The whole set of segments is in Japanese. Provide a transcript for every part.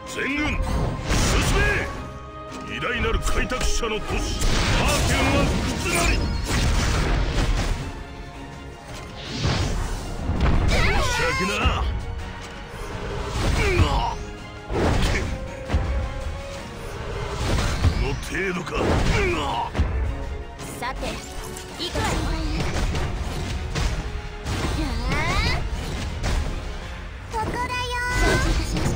全軍進め。偉大なる開拓者の都市アーケンは福津なり。申し訳な。この程度か。 さて行くわよ。ここだよ。承知いたしました。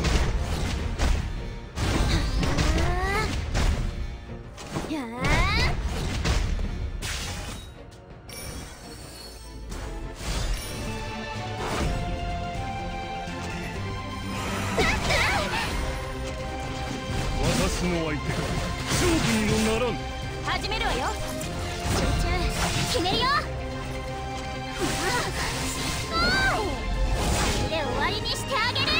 私の相手が勝負にもならん。 始めるわよ。集中決めるよ。で終わりにしてあげる。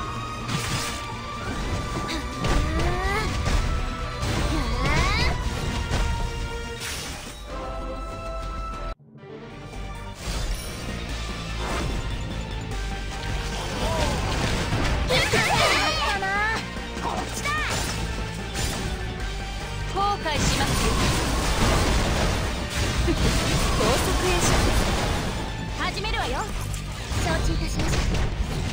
後悔しますよ。高速演習始めるわよ。承知いたしました。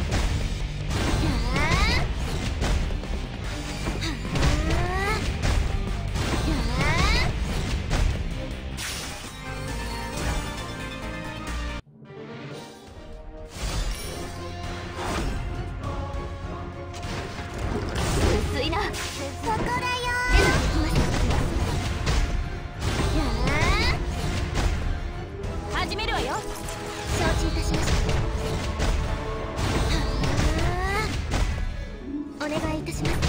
薄いな。そこだよ。始めるわよ。承知いたしました。お願いいたします。